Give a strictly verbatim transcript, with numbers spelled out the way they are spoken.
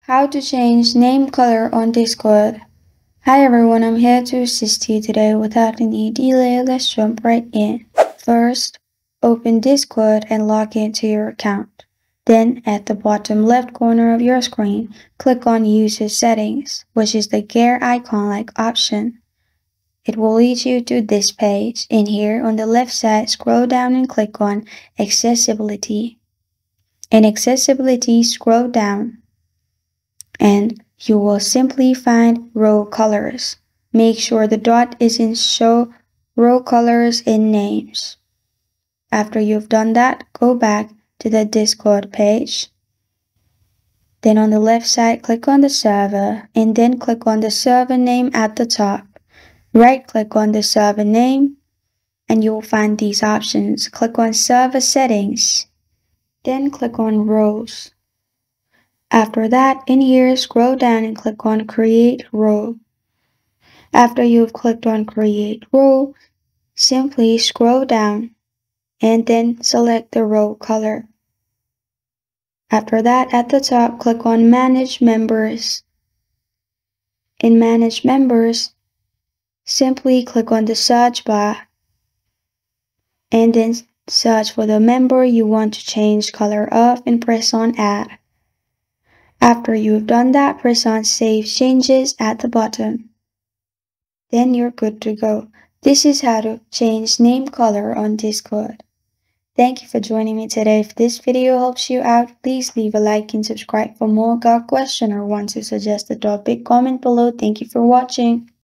How to change name color on Discord. Hi everyone, I'm here to assist you today. Without any delay, let's jump right in. First, open Discord and log into your account. Then, at the bottom left corner of your screen, click on User Settings, which is the gear icon-like option. It will lead you to this page. In here, on the left side, scroll down and click on Accessibility. In Accessibility, scroll down and you will simply find row colors. Make sure the dot is in Show Row Colors in Names. After you've done that, go back to the Discord page. Then on the left side, click on the server and then click on the server name at the top. Right click on the server name and you will find these options. Click on Server Settings, then click on Rows. After that, in here, scroll down and click on Create Row. After you've clicked on Create Row, simply scroll down and then select the row color. After that, at the top, click on Manage Members. In Manage Members, simply click on the search bar and then search for the member you want to change color of and press on Add. After you've done that, press on Save Changes at the bottom. Then you're good to go. This is how to change name color on Discord. Thank you for joining me today. If this video helps you out, please leave a like and subscribe for more. Got a question or want to suggest a topic? Comment below. Thank you for watching.